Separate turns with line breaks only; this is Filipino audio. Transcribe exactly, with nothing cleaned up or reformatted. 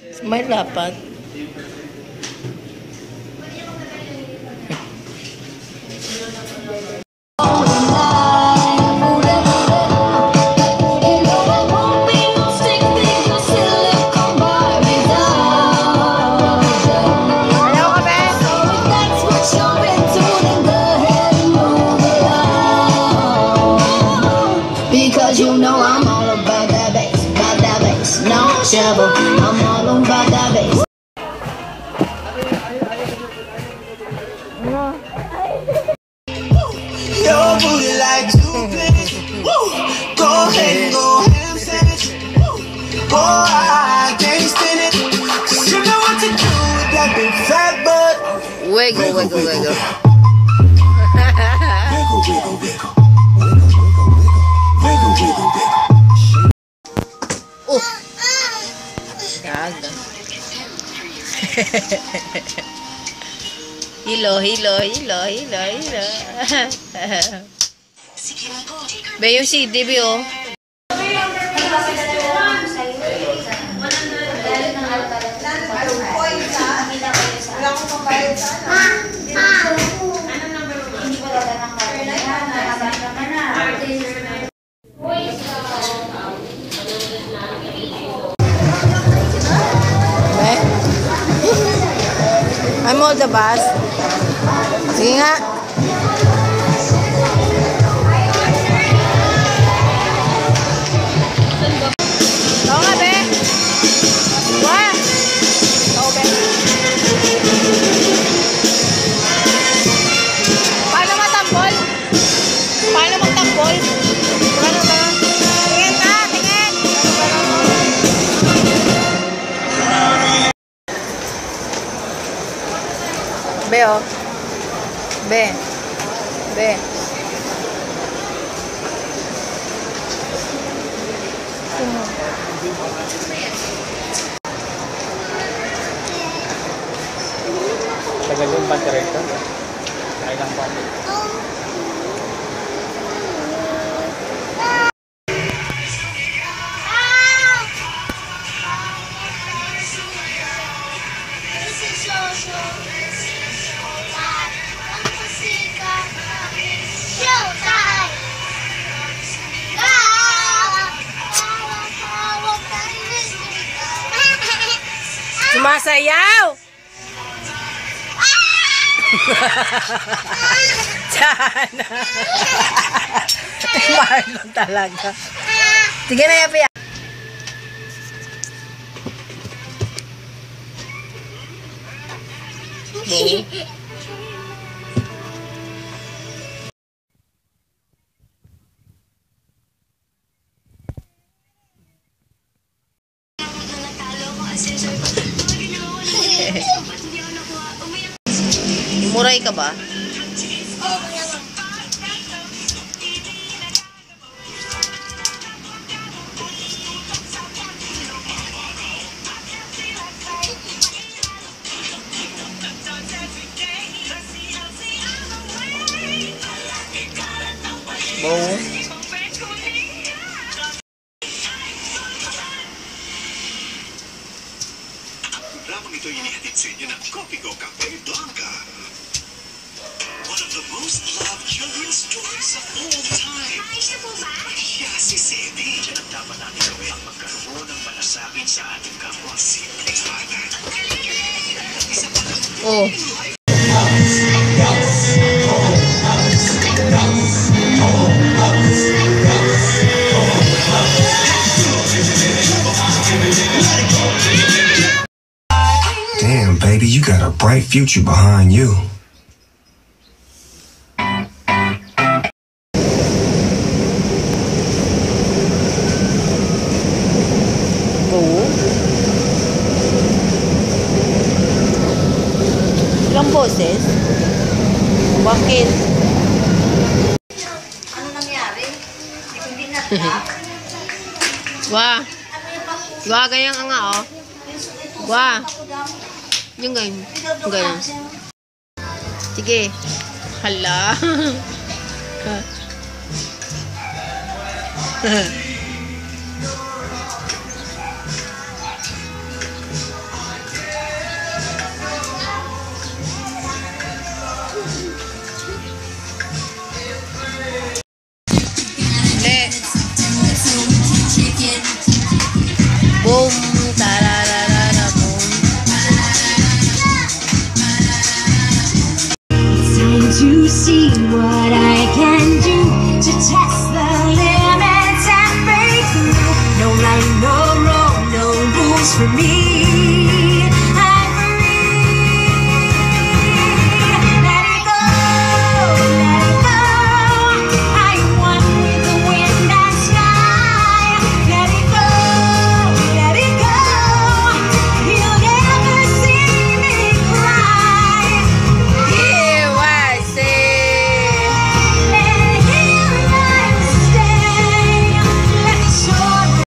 May lapat.
You know I'm all about that bass, about that bass, no trouble. I'm all about that bass. Your booty like two pins. Go ahead and go ham sandwich. Boy, I can't stand it. Cause you know what to do with that big fat butt.
Wiggle, wiggle, wiggle.
Wiggle, wiggle, wiggle.
Oh. Gaga. Hilo, hilo, hilo, hilo, hilo. Be yung C D, be oh. I'm all the bus. Sige nga. Oo nga, be. What? Oo, be. Paano matambol? Paano magtambol? Paano ba? Tingin ka, tingin. Be, oh. Be. Be.
Tagal yung bantereta. Kaya lang pa.
Sumasayaw! Sana! Marlon talaga. Sige na, Yapi. Okay. Muray ka ba? Bow.
Lamang ito inihatid sa inyo ng Copico Cafe Blanca. One of the most loved children's stories of all time.
Ayos na po ba?
Yeah, si Sandy. Diyan ang dapat natin gawin ang magkaroon ng malasakit sa ating kapwa. Simple sana. Isa pa lang.
Oh.
Damn, baby, you got a bright future behind you.
Oo. Ilang boses? Bakit?
Ano nangyari? Hindi na-tap?
Wah. Wah, ganyan ka nga, oh. Wah. Yung ganyan. Yung ganyan. Sige. Hala.
for me.